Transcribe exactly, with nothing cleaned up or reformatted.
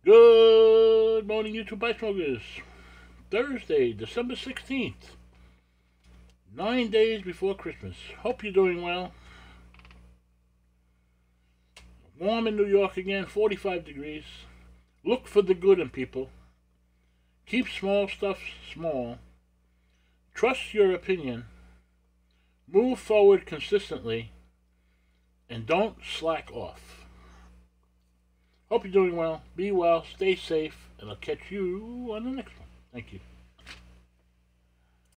Good morning, YouTube Bike Smokers. Thursday, December sixteenth. Nine days before Christmas. Hope you're doing well. Warm in New York again, forty-five degrees. Look for the good in people. Keep small stuff small. Trust your opinion. Move forward consistently. And don't slack off. Hope you're doing well. Be well. Stay safe. And I'll catch you on the next one. Thank you.